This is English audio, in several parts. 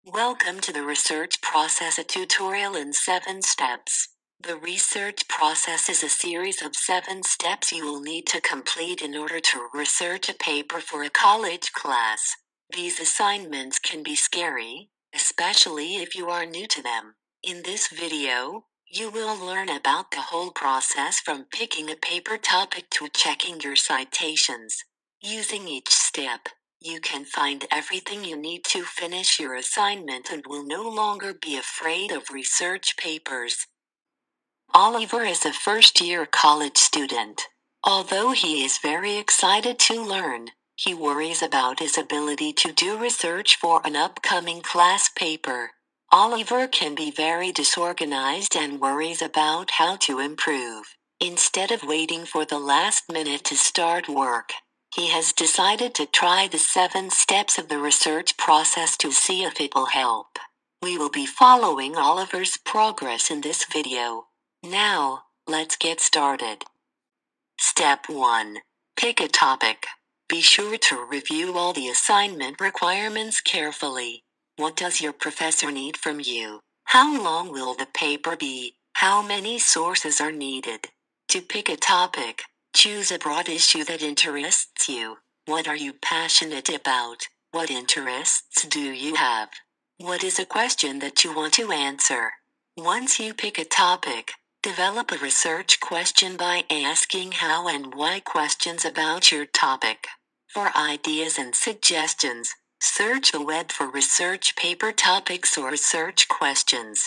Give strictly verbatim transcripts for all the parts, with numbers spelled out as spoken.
Welcome to the research process, a tutorial in seven steps. The research process is a series of seven steps you will need to complete in order to research a paper for a college class. These assignments can be scary, especially if you are new to them. In this video, you will learn about the whole process from picking a paper topic to checking your citations. Using each step, you can find everything you need to finish your assignment and will no longer be afraid of research papers. Oliver is a first-year college student. Although he is very excited to learn, he worries about his ability to do research for an upcoming class paper. Oliver can be very disorganized and worries about how to improve. Instead of waiting for the last minute to start work, he has decided to try the seven steps of the research process to see if it will help. We will be following Oliver's progress in this video. Now, let's get started. Step one. Pick a topic. Be sure to review all the assignment requirements carefully. What does your professor need from you? How long will the paper be? How many sources are needed? To pick a topic, choose a broad issue that interests you. What are you passionate about? What interests do you have? What is a question that you want to answer? Once you pick a topic, develop a research question by asking how and why questions about your topic. For ideas and suggestions, search the web for research paper topics or research questions.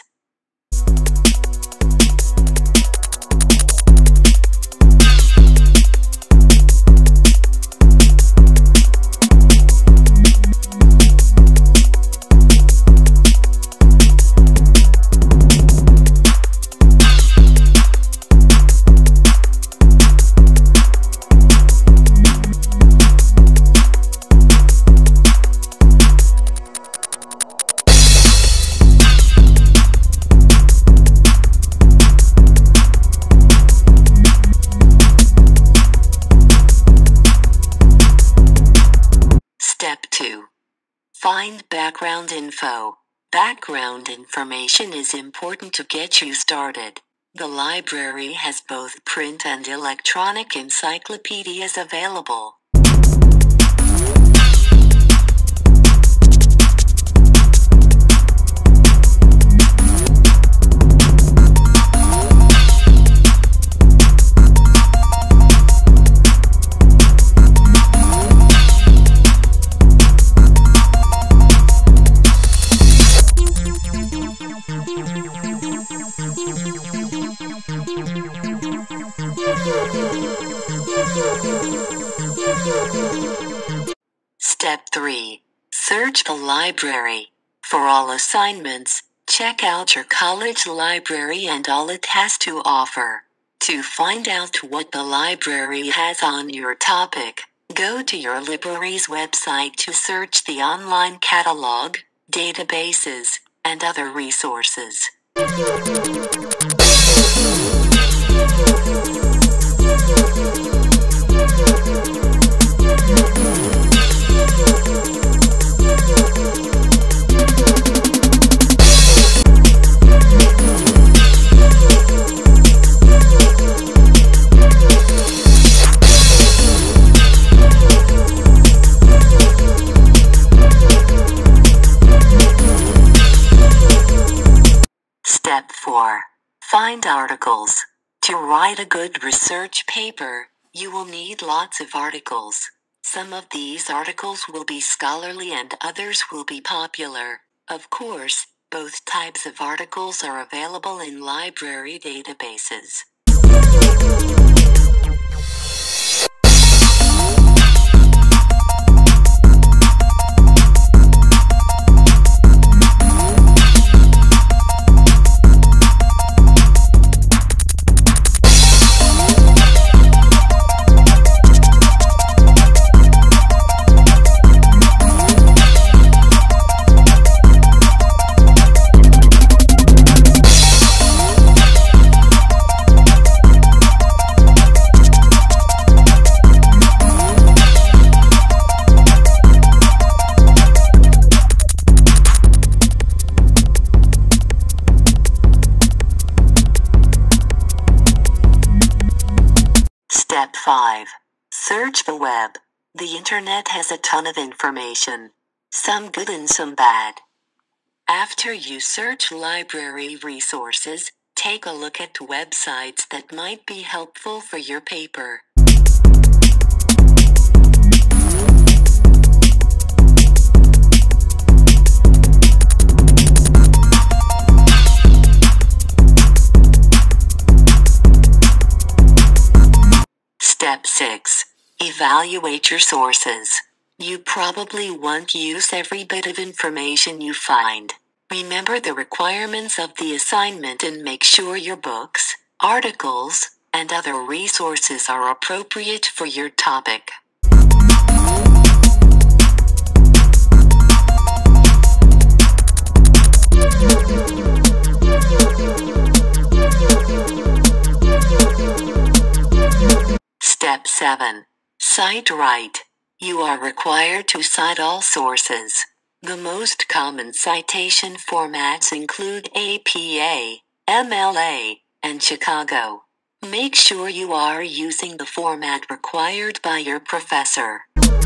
Step two. Find background info. Background information is important to get you started. The library has both print and electronic encyclopedias available. Step three. Search the library. For all assignments, check out your college library and all it has to offer. To find out what the library has on your topic, go to your library's website to search the online catalog, databases, and other resources. Step four. Find articles. To write a good research paper, you will need lots of articles. Some of these articles will be scholarly and others will be popular. Of course, both types of articles are available in library databases. Step five. Search the web. The internet has a ton of information, some good and some bad. After you search library resources, take a look at websites that might be helpful for your paper. Step six. Evaluate your sources. You probably won't use every bit of information you find. Remember the requirements of the assignment and make sure your books, articles, and other resources are appropriate for your topic. Step seven. Cite right. You are required to cite all sources. The most common citation formats include A P A, M L A, and Chicago. Make sure you are using the format required by your professor.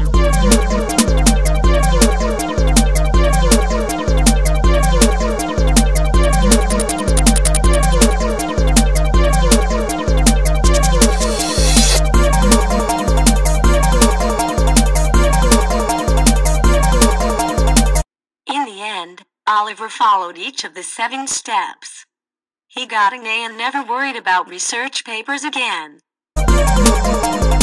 Oliver followed each of the seven steps. He got an A and never worried about research papers again.